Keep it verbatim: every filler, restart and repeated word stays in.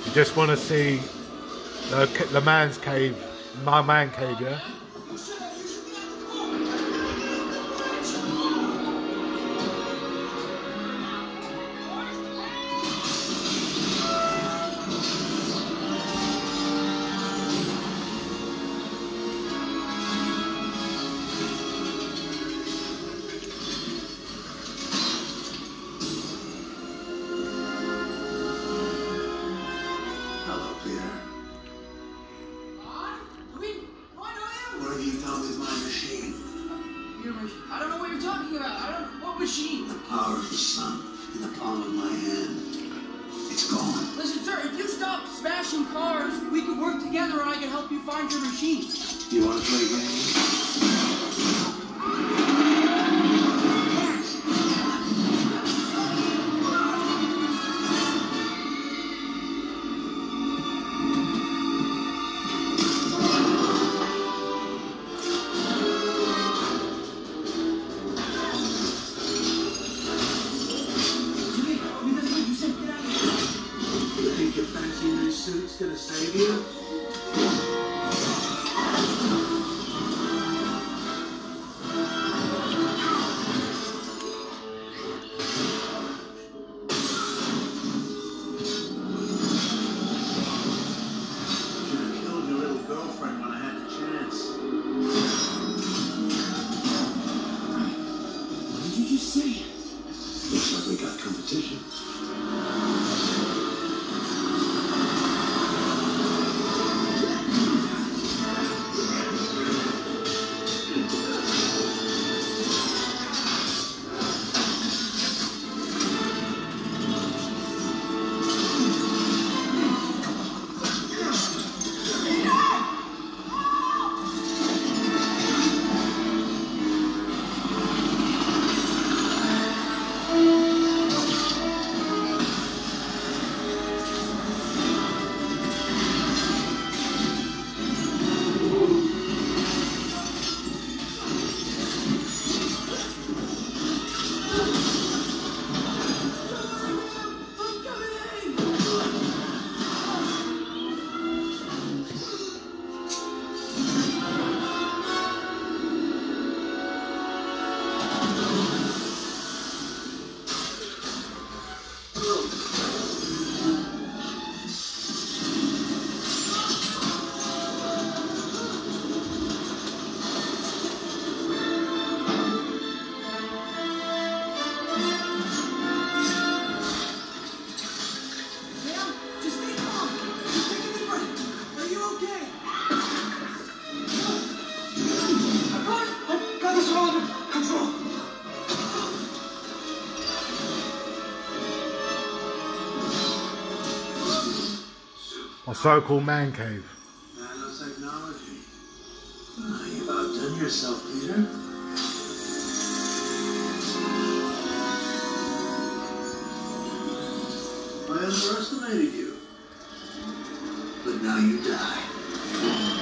You just want to see the, the man's cave, my man cave, yeah? I don't know what you're talking about. I don't. What machine? The power of the sun in the palm of my hand. It's gone. Listen, sir, if you stop smashing cars, we can work together and I can help you find your machine. Do you want to play a game? Suit's gonna save you? Should've killed your little girlfriend when I had the chance. What did you just say? Looks like we got competition. A so-called man cave. Nanotechnology. Oh, you've outdone yourself, Peter. I underestimated you. But now you die.